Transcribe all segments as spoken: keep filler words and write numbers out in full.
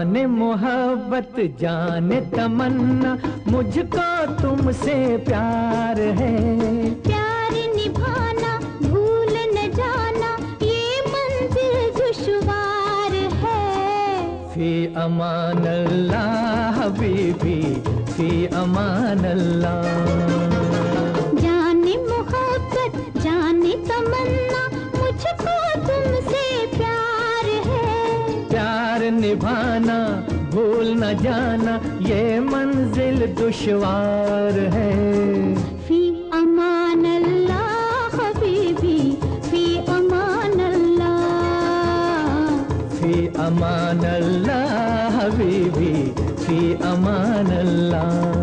जाने मोहब्बत जाने तमन्ना, मुझको तुमसे प्यार है। प्यार निभाना भूल न जाना, ये मंजिल दुश्वार है। फी अमान अल्लाह हबीबी, फी अमान अल्लाह। जाने मोहब्बत जाने तमन्ना, मुझको तुमसे प्यार है। प्यार निभाना भूल न जाना, ये मंजिल दुश्वार है। फी अमान अल्लाह हबीबी, फी अमान अल्लाह। फी अमान अल्लाह हबीबी, फी अमान अल्लाह।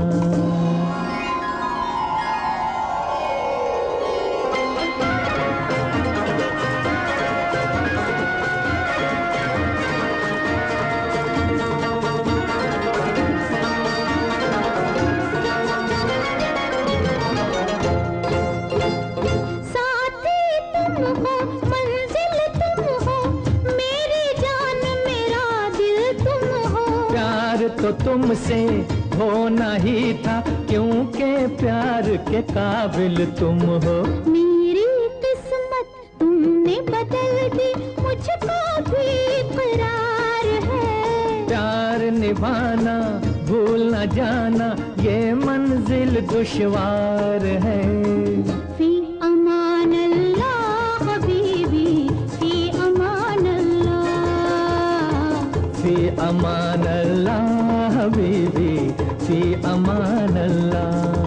तो तुमसे होना ही था, क्योंकि प्यार के काबिल तुम हो। मेरी किस्मत तुमने बदल दी, मुझको भी इकरार है। प्यार निभाना भूल न जाना, ये मंजिल दुश्वार है। फी अमान अल्लाह हबीबी, फी अमान अल्लाह। फी अमान अल्लाह हबीबी, फी अमान अल्लाह।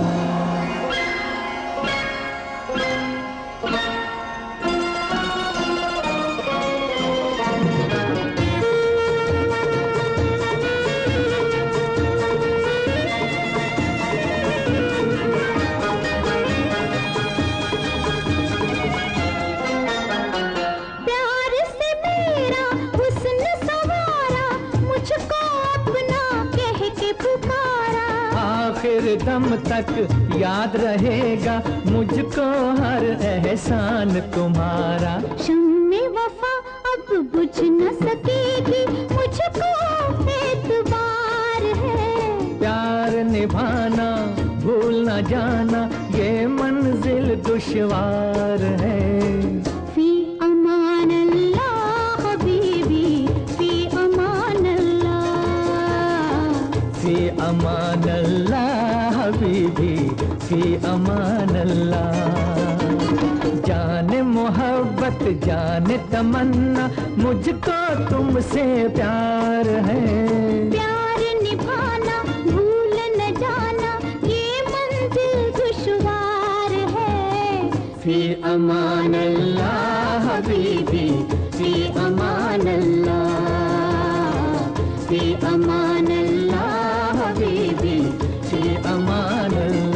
आखिर दम तक याद रहेगा मुझको हर एहसान तुम्हारा। शम्मे वफा अब बुझ न सकेगी, मुझको एतबार है। प्यार निभाना भूल न जाना, ये मंजिल दुश्वार है। फी अमान अल्लाह हबीबी, फी अमान अल्लाह। फी अमान अल्लाह हबीबी, फी अमान अल्लाह। जाने मोहब्बत जाने तमन्ना, मुझको तुमसे प्यार है। प्यार निभाना भूल न जाना, ये मंजिल दुश्वार है। फी अमान अल्लाह हबीबी, फी अमान अल्लाह। फी अमान अल्लाह हबीबी, फी अमान अल्लाह।